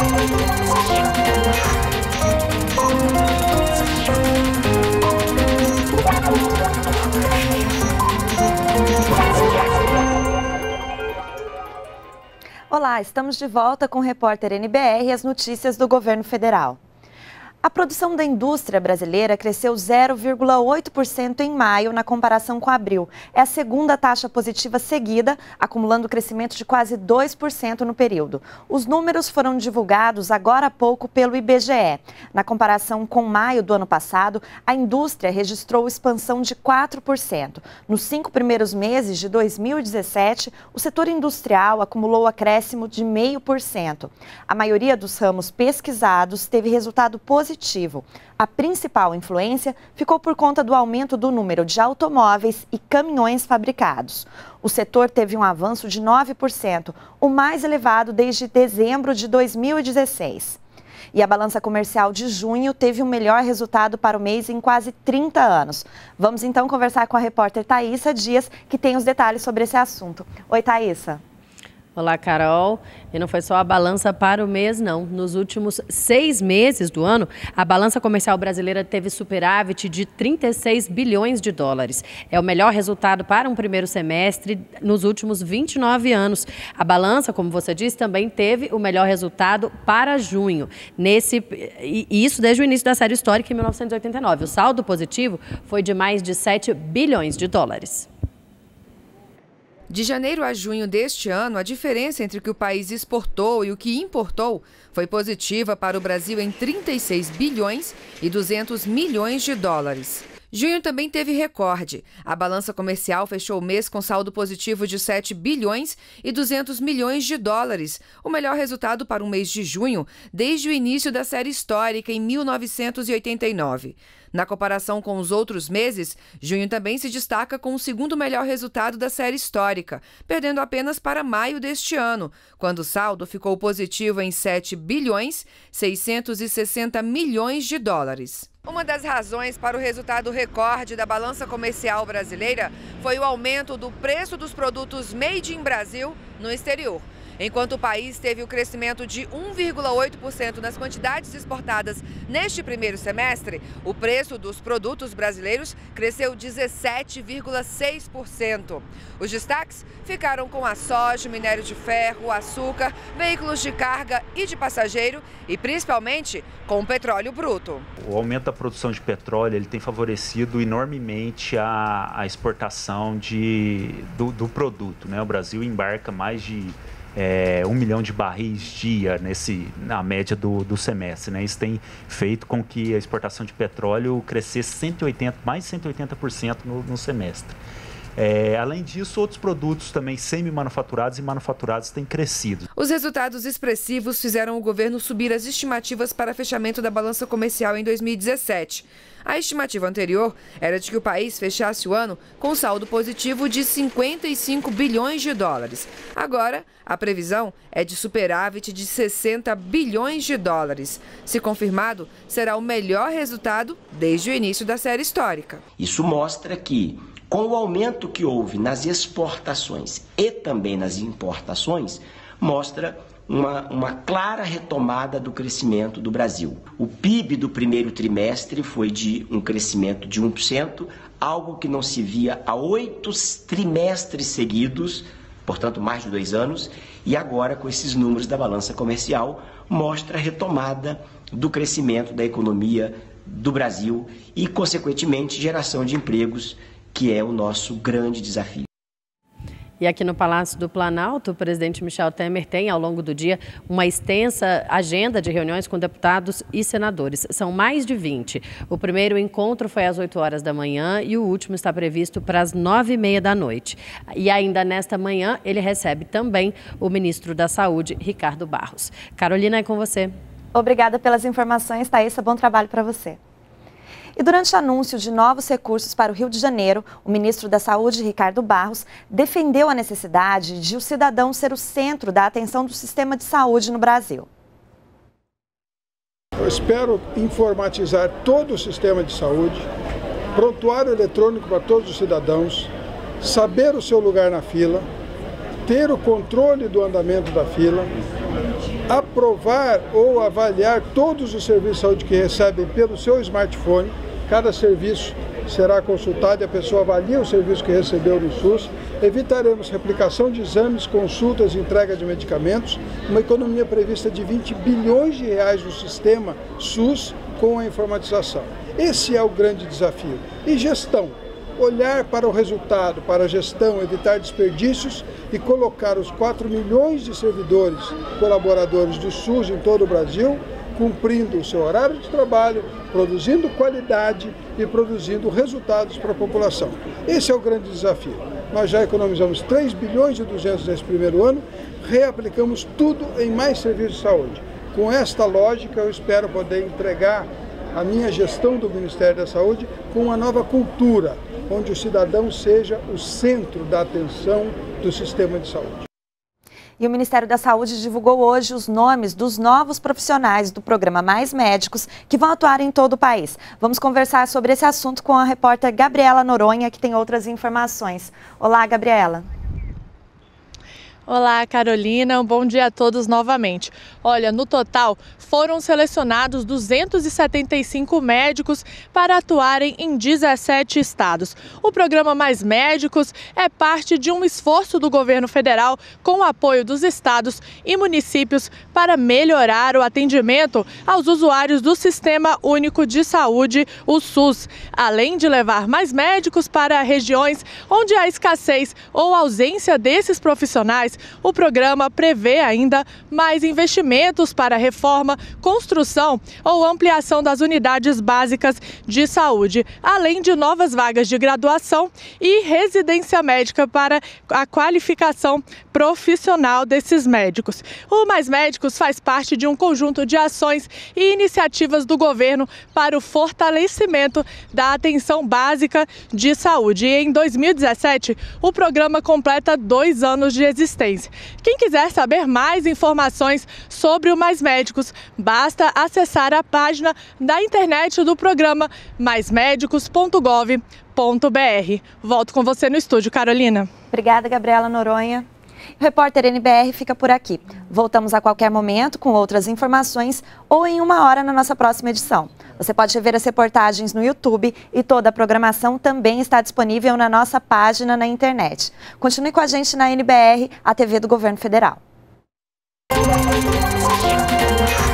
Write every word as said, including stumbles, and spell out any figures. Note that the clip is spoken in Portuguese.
Olá, estamos de volta com o repórter N B R e as notícias do governo federal. A produção da indústria brasileira cresceu zero vírgula oito por cento em maio na comparação com abril. É a segunda taxa positiva seguida, acumulando crescimento de quase dois por cento no período. Os números foram divulgados agora há pouco pelo I B G E. Na comparação com maio do ano passado, a indústria registrou expansão de quatro por cento. Nos cinco primeiros meses de dois mil e dezessete, o setor industrial acumulou acréscimo de zero vírgula cinco por cento. A maioria dos ramos pesquisados teve resultado positivo. A principal influência ficou por conta do aumento do número de automóveis e caminhões fabricados. O setor teve um avanço de nove por cento, o mais elevado desde dezembro de dois mil e dezesseis. E a balança comercial de junho teve o melhor resultado para o mês em quase trinta anos. Vamos então conversar com a repórter Thaísa Dias, que tem os detalhes sobre esse assunto. Oi, Thaísa. Olá, Carol. E não foi só a balança para o mês, não. Nos últimos seis meses do ano, a balança comercial brasileira teve superávit de trinta e seis bilhões de dólares. É o melhor resultado para um primeiro semestre nos últimos vinte e nove anos. A balança, como você disse, também teve o melhor resultado para junho. Nesse, e isso desde o início da série histórica, em mil novecentos e oitenta e nove. O saldo positivo foi de mais de sete bilhões de dólares. De janeiro a junho deste ano, a diferença entre o que o país exportou e o que importou foi positiva para o Brasil em trinta e seis bilhões e duzentos milhões de dólares. Junho também teve recorde. A balança comercial fechou o mês com saldo positivo de sete bilhões e duzentos milhões de dólares, o melhor resultado para um mês de junho desde o início da série histórica em mil novecentos e oitenta e nove. Na comparação com os outros meses, junho também se destaca com o segundo melhor resultado da série histórica, perdendo apenas para maio deste ano, quando o saldo ficou positivo em sete bilhões e seiscentos e sessenta milhões de dólares. Uma das razões para o resultado recorde da balança comercial brasileira foi o aumento do preço dos produtos made in Brasil no exterior. Enquanto o país teve o crescimento de um vírgula oito por cento nas quantidades exportadas neste primeiro semestre, o preço dos produtos brasileiros cresceu dezessete vírgula seis por cento. Os destaques ficaram com a soja, minério de ferro, açúcar, veículos de carga e de passageiro e principalmente com o petróleo bruto. O aumento da produção de petróleo ele tem favorecido enormemente a, a exportação de, do, do produto, né? O Brasil embarca mais de É, um milhão de barris dia nesse, na média do, do semestre, né? Isso tem feito com que a exportação de petróleo crescesse cento e oitenta, mais de cento e oitenta por cento no, no semestre. É, além disso, outros produtos também semi-manufaturados e manufaturados têm crescido. Os resultados expressivos fizeram o governo subir as estimativas para fechamento da balança comercial em dois mil e dezessete. A estimativa anterior era de que o país fechasse o ano com saldo positivo de cinquenta e cinco bilhões de dólares. Agora, a previsão é de superávit de sessenta bilhões de dólares. Se confirmado, será o melhor resultado desde o início da série histórica. Isso mostra que, com o aumento que houve nas exportações e também nas importações, mostra uma, uma clara retomada do crescimento do Brasil. O P I B do primeiro trimestre foi de um crescimento de um por cento, algo que não se via há oito trimestres seguidos, portanto mais de dois anos, e agora com esses números da balança comercial mostra a retomada do crescimento da economia do Brasil e, consequentemente, geração de empregos, que é o nosso grande desafio. E aqui no Palácio do Planalto, o presidente Michel Temer tem, ao longo do dia, uma extensa agenda de reuniões com deputados e senadores. São mais de vinte. O primeiro encontro foi às oito horas da manhã e o último está previsto para as nove e meia da noite. E ainda nesta manhã, ele recebe também o ministro da Saúde, Ricardo Barros. Carolina, é com você. Obrigada pelas informações, Thaísa. Bom trabalho para você. E durante o anúncio de novos recursos para o Rio de Janeiro, o ministro da Saúde, Ricardo Barros, defendeu a necessidade de o cidadão ser o centro da atenção do sistema de saúde no Brasil. Eu espero informatizar todo o sistema de saúde, prontuário eletrônico para todos os cidadãos, saber o seu lugar na fila, ter o controle do andamento da fila, aprovar ou avaliar todos os serviços de saúde que recebem pelo seu smartphone. Cada serviço será consultado e a pessoa avalia o serviço que recebeu no SUS. Evitaremos replicação de exames, consultas e entrega de medicamentos. Uma economia prevista de vinte bilhões de reais no sistema SUS com a informatização. Esse é o grande desafio. E gestão. Olhar para o resultado, para a gestão, evitar desperdícios e colocar os quatro milhões de servidores, colaboradores do SUS em todo o Brasil, cumprindo o seu horário de trabalho, produzindo qualidade e produzindo resultados para a população. Esse é o grande desafio. Nós já economizamos três bilhões e duzentos nesse primeiro ano, reaplicamos tudo em mais serviços de saúde. Com esta lógica, eu espero poder entregar a minha gestão do Ministério da Saúde com uma nova cultura, onde o cidadão seja o centro da atenção do sistema de saúde. E o Ministério da Saúde divulgou hoje os nomes dos novos profissionais do programa Mais Médicos que vão atuar em todo o país. Vamos conversar sobre esse assunto com a repórter Gabriela Noronha, que tem outras informações. Olá, Gabriela. Olá, Carolina, um bom dia a todos novamente. Olha, no total foram selecionados duzentos e setenta e cinco médicos para atuarem em dezessete estados. O programa Mais Médicos é parte de um esforço do governo federal com o apoio dos estados e municípios para melhorar o atendimento aos usuários do Sistema Único de Saúde, o SUS, além de levar mais médicos para regiões onde há escassez ou ausência desses profissionais. O programa prevê ainda mais investimentos para reforma, construção ou ampliação das unidades básicas de saúde, além de novas vagas de graduação e residência médica para a qualificação profissional desses médicos. O Mais Médicos faz parte de um conjunto de ações e iniciativas do governo para o fortalecimento da atenção básica de saúde. E em dois mil e dezessete, o programa completa dois anos de existência. Quem quiser saber mais informações sobre o Mais Médicos, basta acessar a página da internet do programa mais médicos ponto gov ponto br. Volto com você no estúdio, Carolina. Obrigada, Gabriela Noronha. O repórter N B R fica por aqui. Voltamos a qualquer momento com outras informações ou em uma hora na nossa próxima edição. Você pode rever as reportagens no YouTube e toda a programação também está disponível na nossa página na internet. Continue com a gente na N B R, a T V do Governo Federal.